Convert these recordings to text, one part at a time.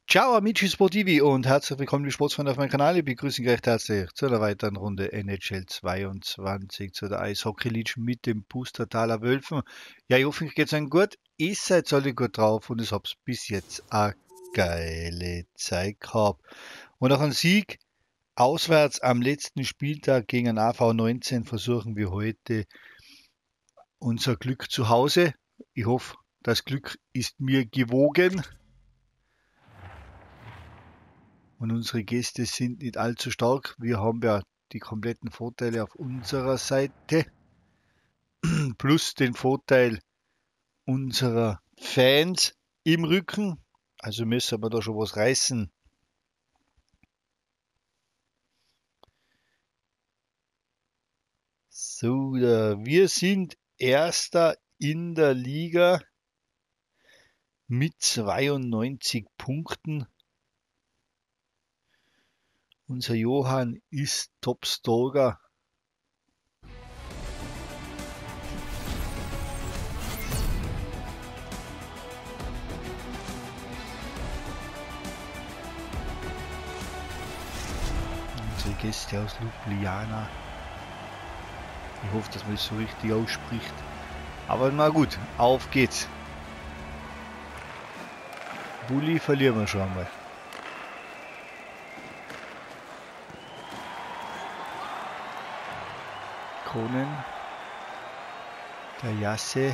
Ciao amici sportivi und herzlich willkommen, liebe Sportsfreunde auf meinem Kanal. Ich begrüße euch recht herzlich zu einer weiteren Runde NHL 22, zu der Eishockey League mit dem Pustertaler Wölfen. Ja, ich hoffe, euch geht's euch gut. Ihr seid alle gut drauf und ich hab's bis jetzt eine geile Zeit gehabt. Und auch ein Sieg auswärts am letzten Spieltag gegen den AV 19 versuchen wir heute unser Glück zu Hause. Ich hoffe, das Glück ist mir gewogen. Und unsere Gäste sind nicht allzu stark. Wir haben ja die kompletten Vorteile auf unserer Seite. Plus den Vorteil unserer Fans im Rücken. Also müssen wir da schon was reißen. So, wir sind Erster in der Liga mit 92 Punkten. Unser Johann ist Topscorer. Unsere Gäste aus Ljubljana. Ich hoffe, dass man es so richtig ausspricht. Aber na gut, auf geht's. Bulli verlieren wir schon einmal. Kronen. Der Jasse.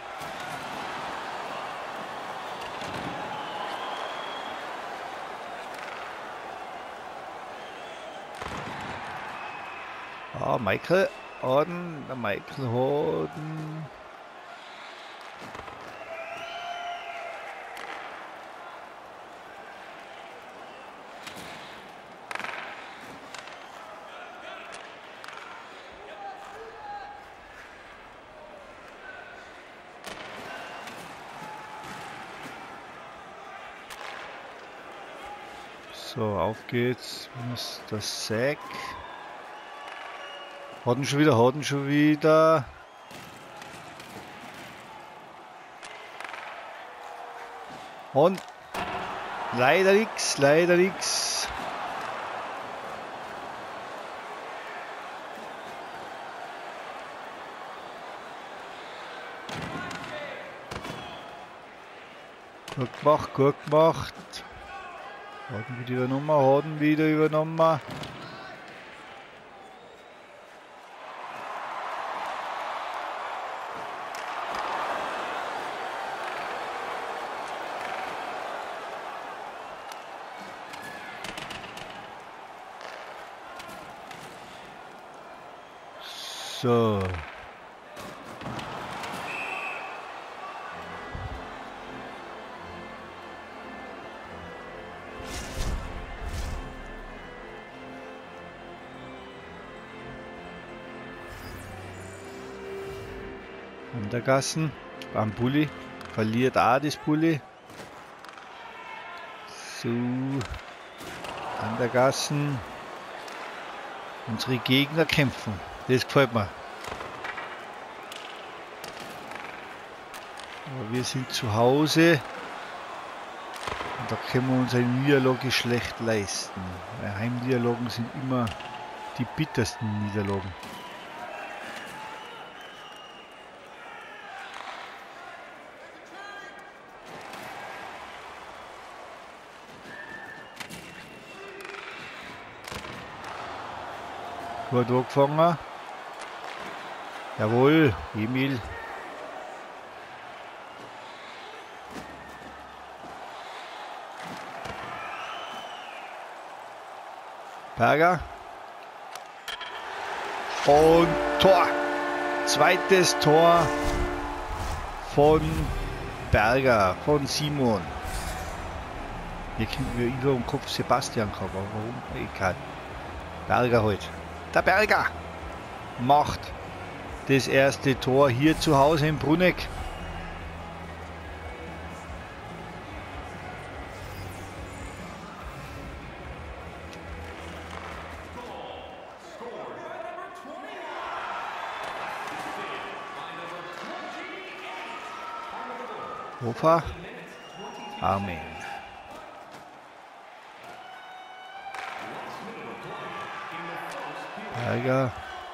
Ah, Michael Harden. Der Michael Harden. So, auf geht's. Mr. Sack. Harden schon wieder, Harden schon wieder. Und leider nix, leider nix. Gut gemacht, gut gemacht. Harden wieder übernommen, Harden wieder übernommen. So. An der Gassen, am Bulli, verliert auch das Bulli. So, an der Gassen. Unsere Gegner kämpfen, das gefällt mir. Aber wir sind zu Hause und da können wir uns eine Niederlage schlecht leisten. Weil Heimniederlagen sind immer die bittersten Niederlagen. Gut angefangen. Jawohl, Emil. Berger. Und Tor. Zweites Tor von Berger, von Simon. Hier kriegen wir über den Kopf Sebastian gehabt, aber warum? Egal. Berger halt. Der Berger macht das erste Tor hier zu Hause in Bruneck. Hofer. Amen. Steiger.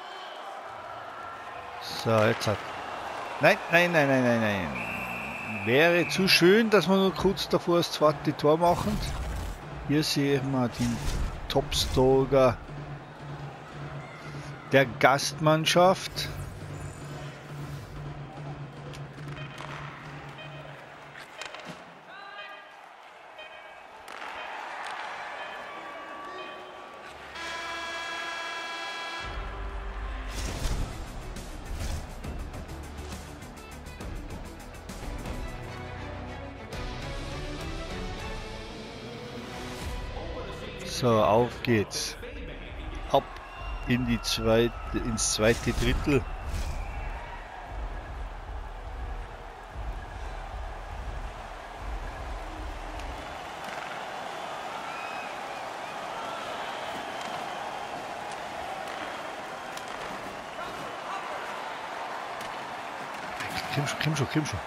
So, jetzt hat. Nein, nein, nein, nein, nein, nein. Wäre zu schön, dass wir nur kurz davor das zweite Tor machen. Hier sehen wir den Topstorger der Gastmannschaft. So, auf geht's. Ab in die ins zweite Drittel. Komm schon.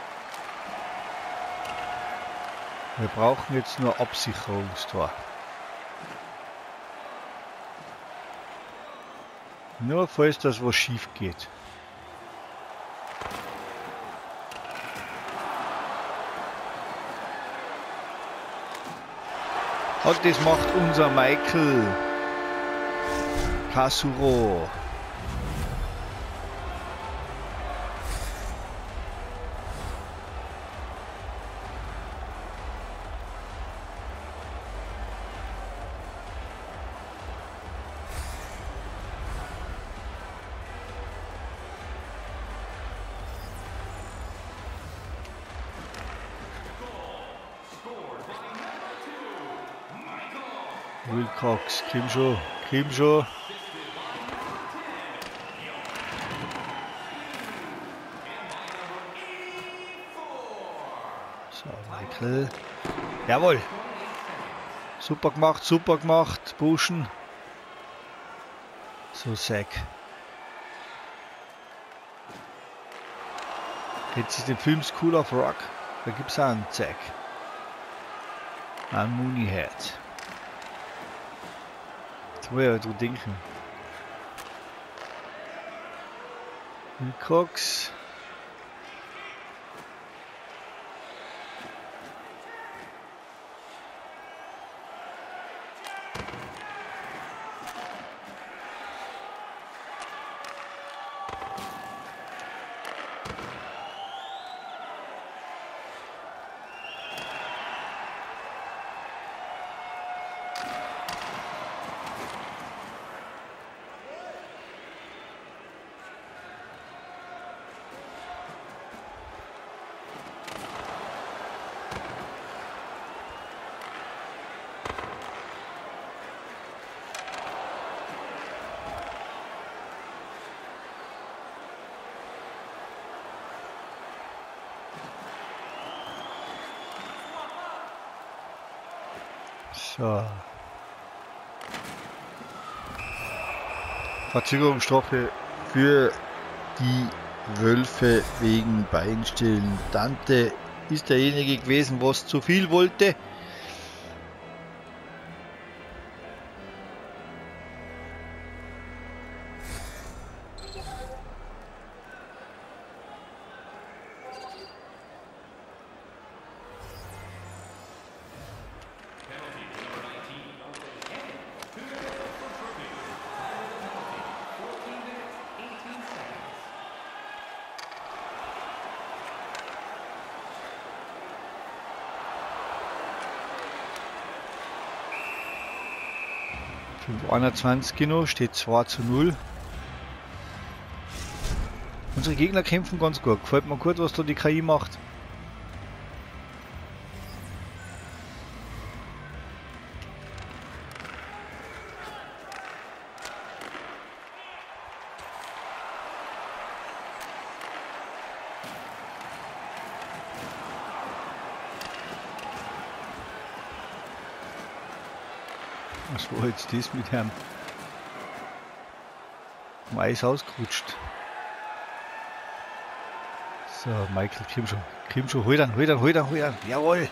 Wir brauchen jetzt nur Absicherungstor. Nur falls das was schief geht. Und das macht unser Michael Kasuro. Wilcox, komm schon. So, Michael. Jawohl. Super gemacht, Buschen. So, Sack. Jetzt ist der Film School of Rock. Da gibt es auch einen Zack. Ein Mooneyhead. Jetzt muss ich halt denken. Wilcox. So. Verzögerungsstrafe für die Wölfe wegen Beinstellen. Dante ist derjenige gewesen, was zu viel wollte. Für 21 genau, steht 2:0. Unsere Gegner kämpfen ganz gut. Gefällt mir gut, was da die KI macht. Was war jetzt das mit Herrn Eis ausgerutscht? So, Michael, komm schon, hol dann. Jawohl!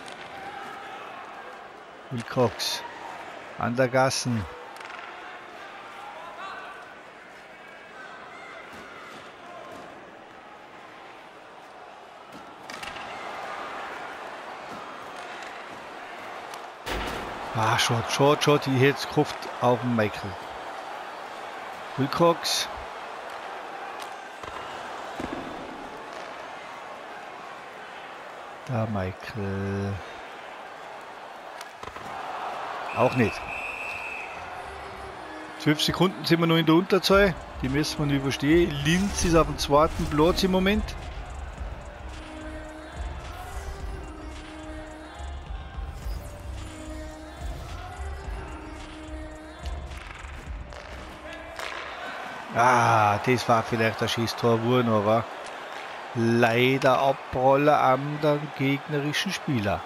Wilcox an der Gassen. Ah, Shot. Ich hätte es gehofft auf den Michael. Wilcox. Da Michael. Auch nicht. 12 Sekunden sind wir noch in der Unterzahl. Die müssen wir nicht überstehen. Linz ist auf dem zweiten Platz im Moment. Ah, das war vielleicht ein Schießtor geworden, aber leider Abroller an den gegnerischen Spieler.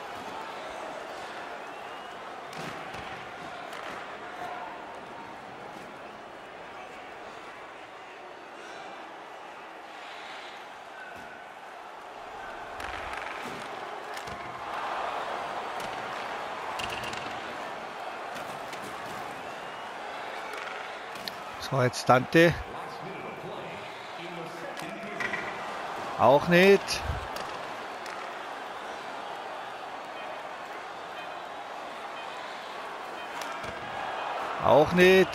So, jetzt Dante. Auch nicht. Auch nicht.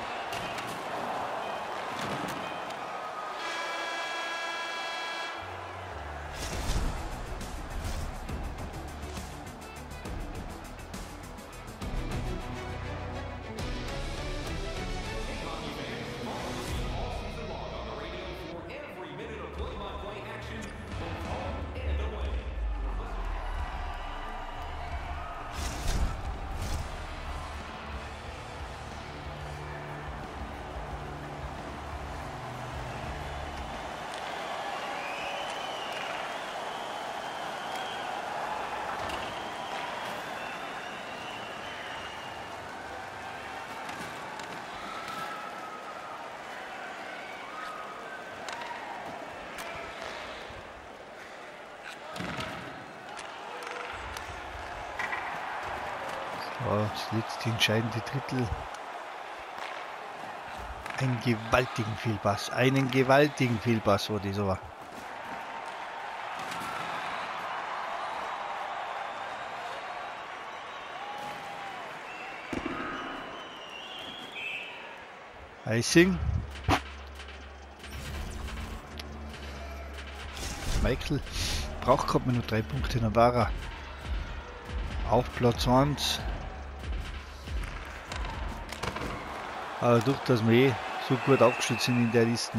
Das letzte entscheidende Drittel. Einen gewaltigen Fehlpass. Einen gewaltigen Fehlpass, wo das war. Icing. Michael braucht gerade nur 3 Punkte, dann war er auf Platz 1. Aber durch das wir so gut aufgestellt sind in der Liste.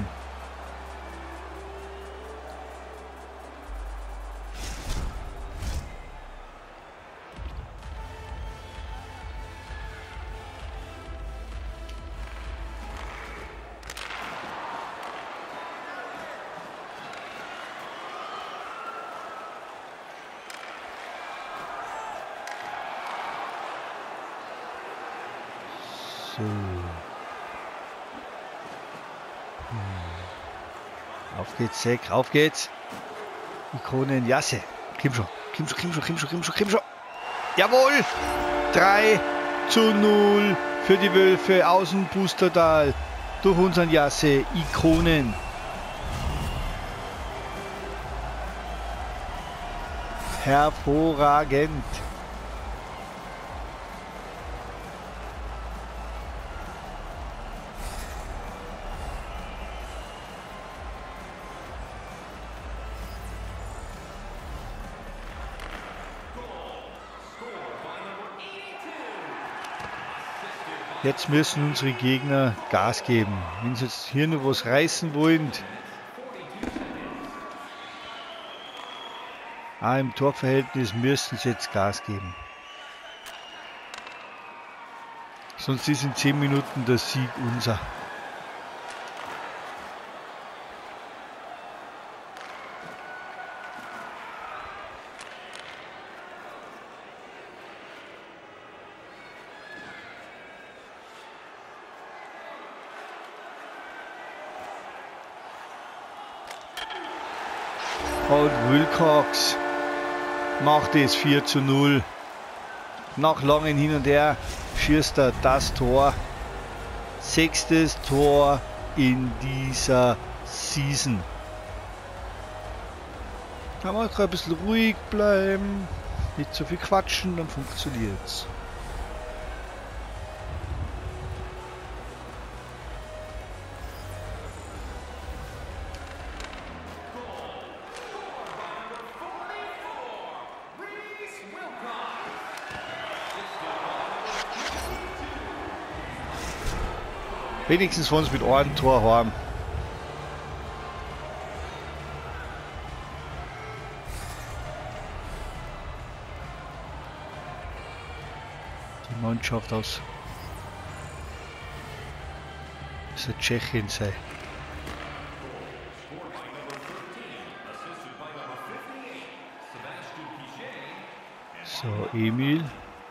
So. Auf geht's, Zack, auf geht's. Ikonen, Jasse. Komm schon. Jawohl! 3:0 für die Wölfe aus dem Pustertal. Durch unseren Jasse. Ikonen. Hervorragend. Jetzt müssen unsere Gegner Gas geben. Wenn sie jetzt hier noch was reißen wollen, im Torverhältnis müssen sie jetzt Gas geben. Sonst ist in 10 Minuten der Sieg unser. Und Wilcox macht es 4:0. Nach langem Hin und Her schießt er das Tor. 6. Tor in dieser Season. Da muss man ein bisschen ruhig bleiben, nicht so viel quatschen, dann funktioniert's. Wenigstens fahren sie mit einem Tor heim. Die Mannschaft aus Tschechien sei. So, Emil.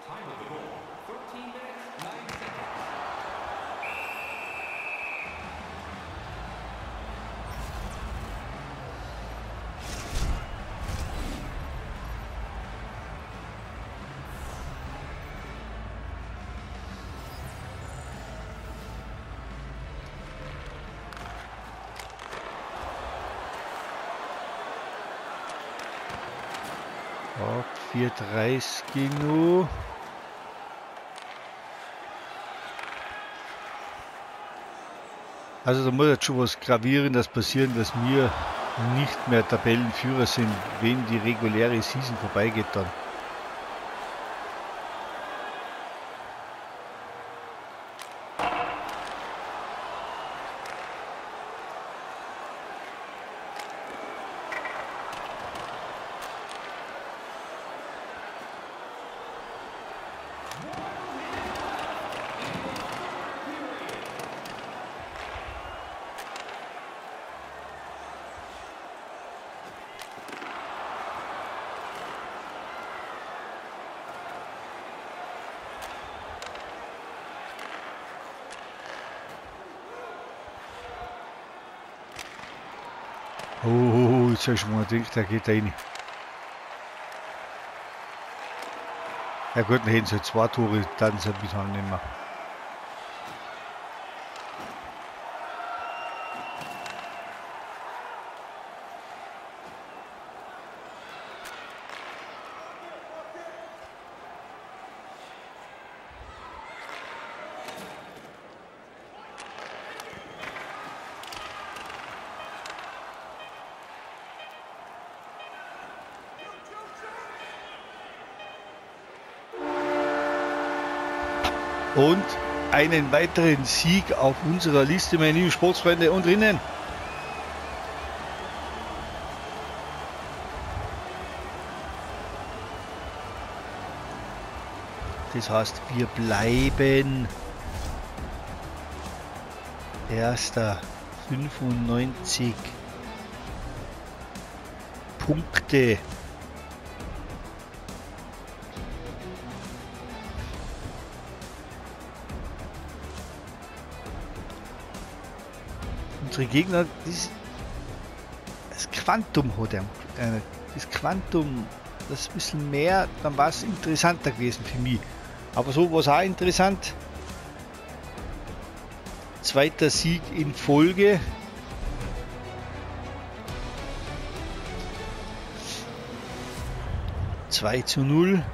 Ja, 4:30 noch. Also da muss jetzt schon was Gravierendes passieren, dass wir nicht mehr Tabellenführer sind, wenn die reguläre Season vorbeigeht dann. Oh, jetzt habe ich schon mal gedacht, der geht da rein. Ja gut, dann hätten sie 2 Tore, dann sind sie halt nicht mehr. Und einen weiteren Sieg auf unserer Liste, meine lieben Sportsfreunde und Rinnen. Das heißt, wir bleiben Erster, 95 Punkte. Unsere Gegner, das Quantum hat er. Das Quantum, das ist ein bisschen mehr, dann war es interessanter gewesen für mich. Aber so war es auch interessant. 2. Sieg in Folge. (2:0).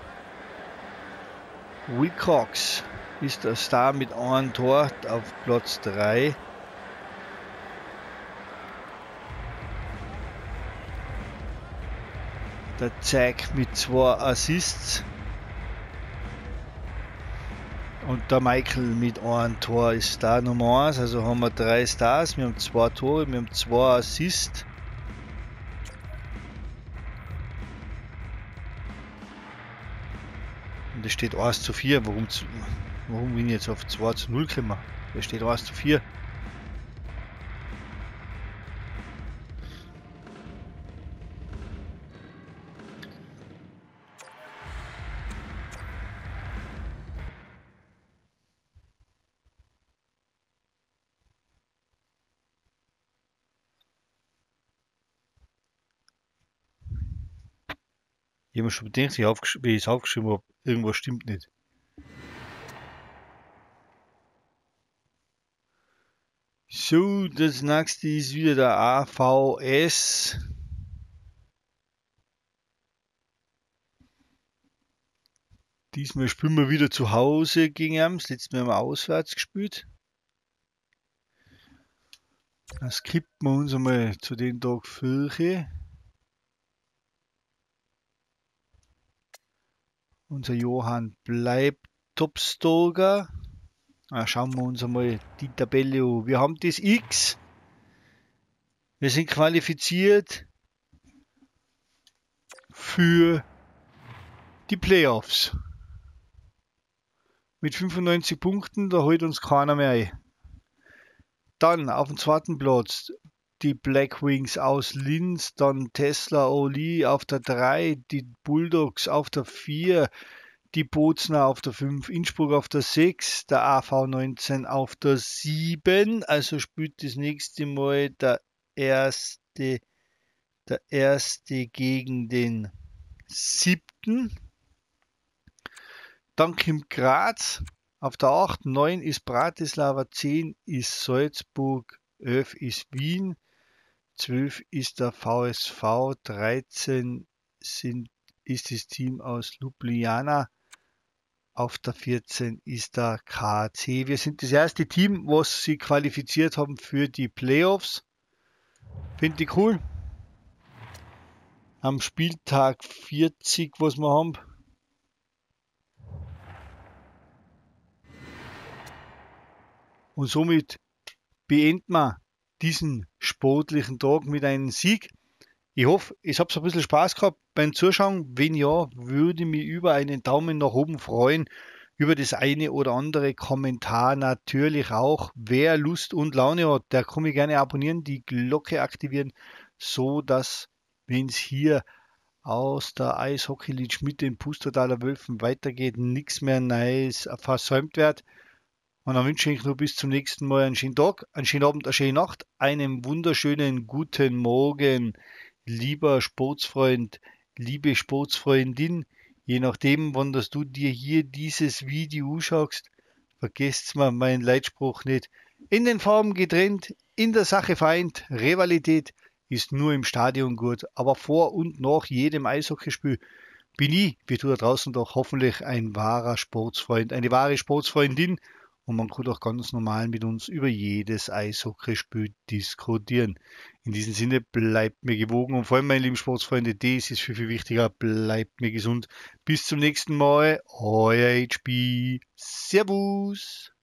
Wilcox ist der Star mit einem Tor auf Platz 3. Der Zack mit 2 Assists. Und der Michael mit einem Tor ist Star Nummer 1. Also haben wir 3 Stars. Wir haben 2 Tore, wir haben 2 Assists. Und es steht 1:4. Warum bin ich jetzt auf 2:0 gekommen? Da steht 1:4. Ich habe mir schon gedacht, wie ich es aufgeschrieben habe, irgendwas stimmt nicht. So, das nächste ist wieder der AVS. Diesmal spielen wir wieder zu Hause gegen ihn. Das letzte Mal haben wir auswärts gespielt. Dann skippen wir uns einmal zu den Tag Vierche. Unser Johann bleibt Topstorger. Schauen wir uns einmal die Tabelle an. Wir haben das X. Wir sind qualifiziert für die Playoffs. Mit 95 Punkten, da holt uns keiner mehr ein. Dann auf dem zweiten Platz die Black Wings aus Linz, dann Tesla Oli auf der 3, die Bulldogs auf der 4, die Bozner auf der 5, Innsbruck auf der 6, der AV19 auf der 7. Also spielt das nächste Mal erste, der erste gegen den 7. Dann kommt Graz auf der 8, 9 ist Bratislava, 10 ist Salzburg, 11 ist Wien, 12 ist der VSV, 13 ist das Team aus Ljubljana, auf der 14 ist der KC. Wir sind das erste Team, was sie qualifiziert haben für die Playoffs. Finde ich cool. Am Spieltag 40, was wir haben. Und somit beenden wir diesen sportlichen Tag mit einem Sieg. Ich hoffe, ich habe ein bisschen Spaß gehabt beim Zuschauen. Wenn ja, würde ich mich über einen Daumen nach oben freuen. Über das eine oder andere Kommentar natürlich auch. Wer Lust und Laune hat, der kann mich gerne abonnieren, die Glocke aktivieren, so dass, wenn es hier aus der Eishockey League mit den Pustertaler Wölfen weitergeht, nichts mehr Neues versäumt wird. Und dann wünsche ich nur bis zum nächsten Mal einen schönen Tag, einen schönen Abend, eine schöne Nacht, einen wunderschönen guten Morgen, lieber Sportsfreund, liebe Sportsfreundin. Je nachdem, wann du dir hier dieses Video schaust, vergesst mal meinen Leitspruch nicht. In den Farben getrennt, in der Sache vereint, Rivalität ist nur im Stadion gut, aber vor und nach jedem Eishockeyspiel bin ich, wie du da draußen doch, hoffentlich ein wahrer Sportsfreund, eine wahre Sportsfreundin. Und man kann auch ganz normal mit uns über jedes Eishockeyspiel diskutieren. In diesem Sinne, bleibt mir gewogen und vor allem, meine lieben Sportsfreunde, das ist viel, viel wichtiger, bleibt mir gesund. Bis zum nächsten Mal, euer HB. Servus.